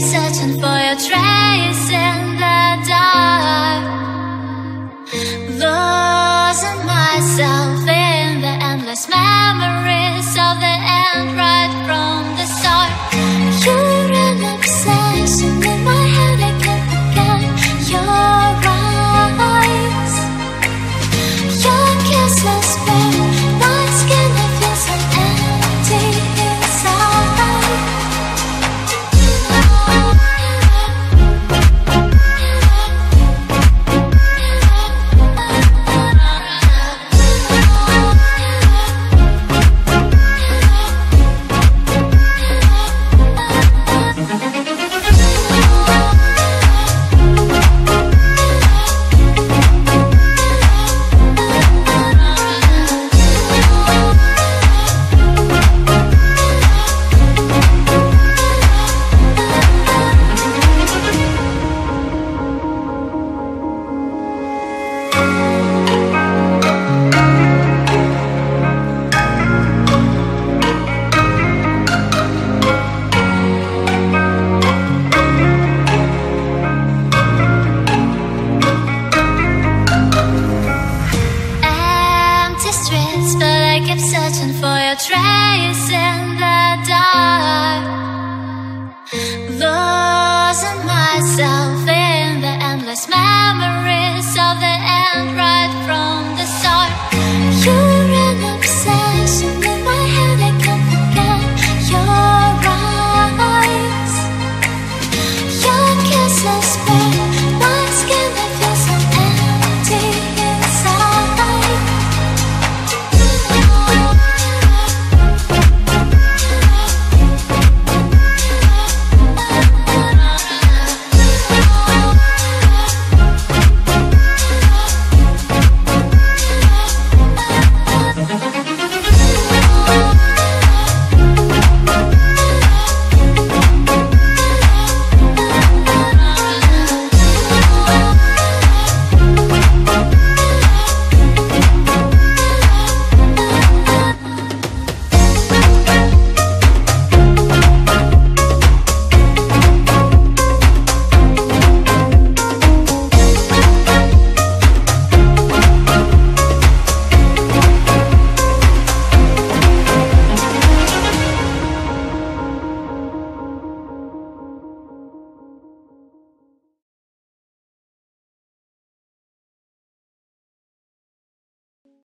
searching for your trace in the dark, losing myself in the endless memories of the end right from the start. You're an obsession in my head, I can't forget your eyes, your kissless bare night skin, I feel so empty inside. But I kept searching for your trace in the dark.